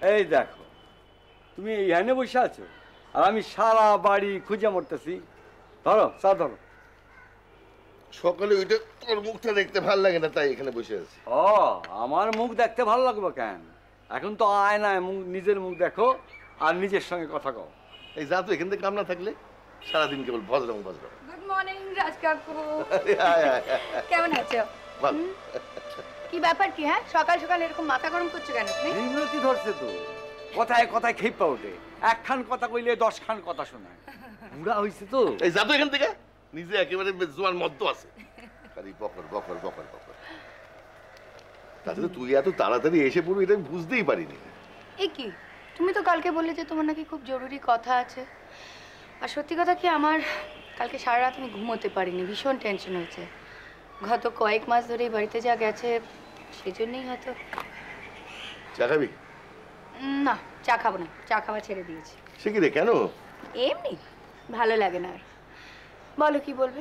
এই দেখো, তুমি এইখানে বসে আছো আর আমি সারা বাড়ি খুঁজে মরতেছি। ধরো চা ধরো। সকালে ওইটা তোর মুখটা দেখতে ভালো লাগে না, তাই এখানে বসে আছি। ও, আমার মুখ দেখতে ভালো লাগবে কেন? এখন তো আয়নায় মুখ, নিজের মুখ দেখো আর নিজের সঙ্গে কথা কও। এই যা তো এখান থেকে কাম না থাকলে সারাদিন কেবল ভজরং ভজরং। গুড মর্নিং রাজ কাকু। কেমন আছো? ভালো। কি ব্যাপার কি? হ্যাঁ, সকাল সকাল এরকম মাথা গরম করছো কেন তুমি? বিরতি ধরছে তো, কথায় কথায় খেপা ওঠে। একখান কথা কইলে 10 খান কথা শোনায়। বুড়া হইছে তো। এই যা তো এখান থেকে, নিজে একেবারে জোয়ান মদ্য আছে, খালি বকর বকর বকর বকর। তাছাড়া তুই এত তাড়াতাড়ি এসে পড়বি এটা আমি বুঝতেই পারিনি। এ কি, তুমি তো কালকে বললে যে তোমার নাকি খুব জরুরি কথা আছে। আর সত্যি কথা কি, আমার কালকে সারা রাত আমি ঘুমোতে পারিনি, ভীষণ টেনশন হয়েছে। গত কয়েক মাস ধরে বাড়িতে যা গেছে সেজন্যই হয়তো। চা খাবি? না, চা খাবো না, চা খাওয়া ছেড়ে দিয়েছি। সে কি রে, কেন? এমনি ভালো লাগে না আর। বলো কি বলবে?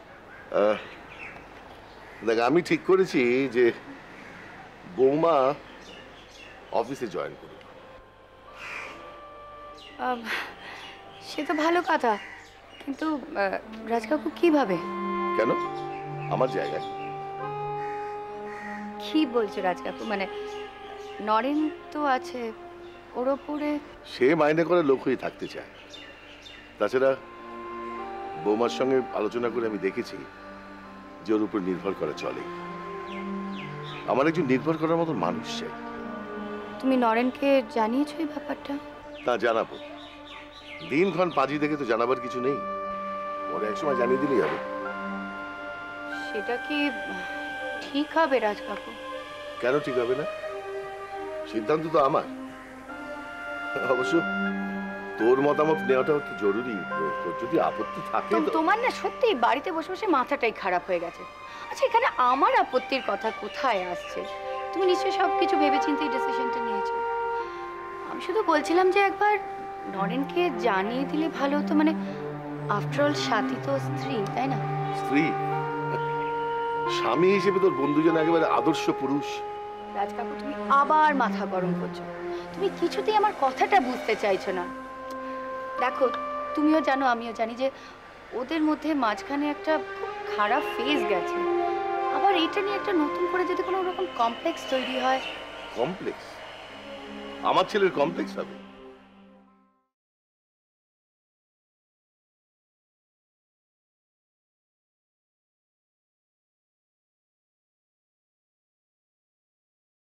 দেখ, আমি ঠিক করেছি যে বৌমা অফিসে জয়েন করবে। সে তো ভালো কথা, কিন্তু রাজকাকু কিভাবে? কেন? আমার জায়গায়। কি বলছো রাজকাকু? মানে নরেন তো আছে, ওর ওপরে। সে মাইনে করে লোক হয়ে থাকতে চায়। তাছাড়া বৌমার সঙ্গে আলোচনা করে আমি দেখেছি যে ওর উপর নির্ভর করা চলে। আমার একজন নির্ভর করার মতো মানুষ চাই। তুমি নরেনকে জানিয়েছো এই ব্যাপারটা? তা জানাবো, দিনক্ষণ পাঁজি দেখে তো জানাবার কিছু নেই। ওরা একসময় জানিয়ে দিলেই হবে। সেটা কি ঠিক হবে রাজকাকু? কেন ঠিক হবে না? সিদ্ধান্ত তো আমার। অবশ্য তোর মতামত নেওয়াটা তো জরুরি। তোর যদি আপত্তি থাকে তো। তোমার না সত্যি বাড়িতে বসে বসে মাথাটাই খারাপ হয়ে গেছে। আচ্ছা, এখানে আমার আপত্তির কথা কোথায় আসছে? তুমি নিশ্চয়ই সবকিছু ভেবেচিন্তে এই ডিসিশনটা নিয়েছো। আমি শুধু বলছিলাম যে একবার নরেনকে জানিয়ে দিলে ভালো হতো। মানে আফটার অল সাথী তো স্ত্রী, তাই না? স্ত্রী? স্বামী হিসেবে তোর বন্ধুজন একেবারে আদর্শ পুরুষ। রাজকাকু, তুমি আবার মাথা গরম করছো। তুমি কিছুতেই আমার কথাটা বুঝতে চাইছো না। দেখো, তুমিও জানো আমিও জানি যে ওদের মধ্যে মাঝখানে একটা খুব খারাপ ফেজ গেছে। আবার এটা নিয়ে একটা নতুন করে যদি কোনো রকম কমপ্লেক্স তৈরি হয়। কমপ্লেক্স? আমার ছেলের কমপ্লেক্স হবে?